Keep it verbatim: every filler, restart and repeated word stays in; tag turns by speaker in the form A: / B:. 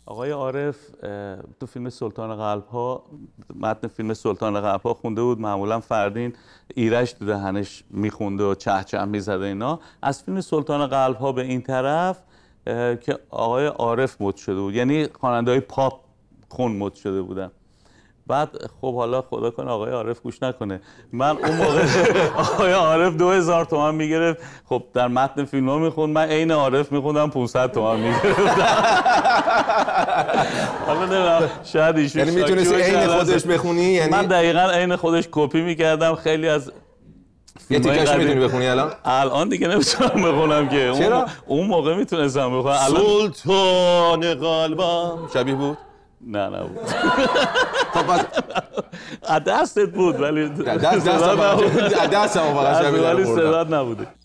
A: آقای عارف تو فیلم سلطان قلب‌ها، متن فیلم سلطان قلب‌ها خونده بود، معمولا فردین ایرج تو دهنش میخونده و چه چه میزده اینا. از فیلم سلطان قلب‌ها به این طرف که آقای عارف مد شده بود، یعنی خواننده‌های پاپ خون مد شده بودن. بعد خب حالا خدا کنه آقای عارف گوش نکنه، من اون موقع آقای عارف دو هزار تومان میگرفت، خب در متن فیلم ها میخوند، من عین عارف میخوندم پانصد تومان میگرفتم. حالا نمیدونم شاید ایشون
B: یعنی میتونستی عین خودش بخونی؟ یعنی
A: من دقیقاً عین خودش کپی میکردم. خیلی از
B: یه تیکش میتونی بخونی الان؟
A: الان دیگه نمیتونم بخونم که.
B: چرا؟
A: اون موقع میتونستم بخونم.
B: سلطان قلبم شبیه بود؟
A: نه نه بود.
B: خب
A: دستت بود ولی
B: دست دست دست هم واقعا شبیه
A: ولی صدات نبوده.